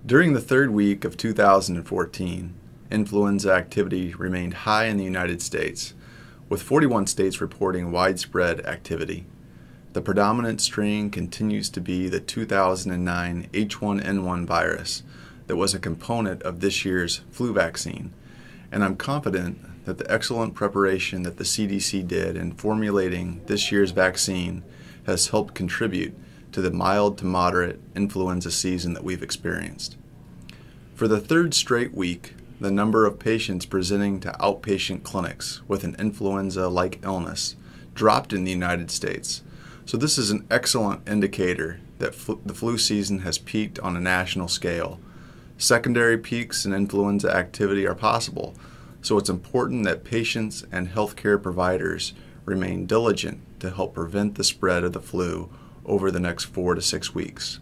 During the third week of 2014, influenza activity remained high in the United States, with 41 states reporting widespread activity. The predominant strain continues to be the 2009 H1N1 virus that was a component of this year's flu vaccine, and I'm confident that the excellent preparation that the CDC did in formulating this year's vaccine has helped contribute to the mild to moderate influenza season that we've experienced. For the third straight week, the number of patients presenting to outpatient clinics with an influenza-like illness dropped in the United States. So this is an excellent indicator that the flu season has peaked on a national scale. Secondary peaks in influenza activity are possible, so it's important that patients and healthcare providers remain diligent to help prevent the spread of the flu over the next 4 to 6 weeks.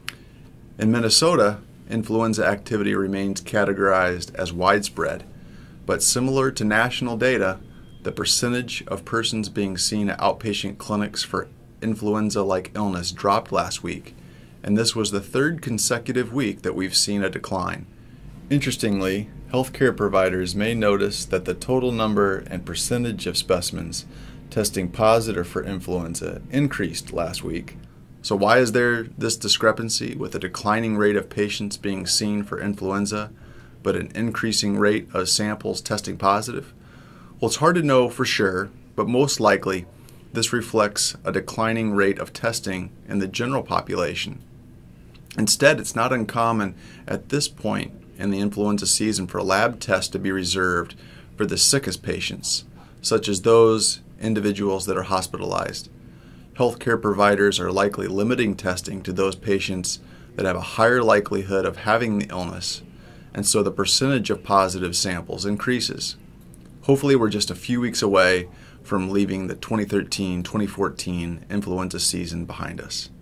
In Minnesota, influenza activity remains categorized as widespread, but similar to national data, the percentage of persons being seen at outpatient clinics for influenza-like illness dropped last week, and this was the third consecutive week that we've seen a decline. Interestingly, healthcare providers may notice that the total number and percentage of specimens testing positive for influenza increased last week. So why is there this discrepancy with a declining rate of patients being seen for influenza, but an increasing rate of samples testing positive? Well, it's hard to know for sure, but most likely this reflects a declining rate of testing in the general population. Instead, it's not uncommon at this point in the influenza season for lab tests to be reserved for the sickest patients, such as those individuals that are hospitalized. Healthcare providers are likely limiting testing to those patients that have a higher likelihood of having the illness, and so the percentage of positive samples increases. Hopefully we're just a few weeks away from leaving the 2013-2014 influenza season behind us.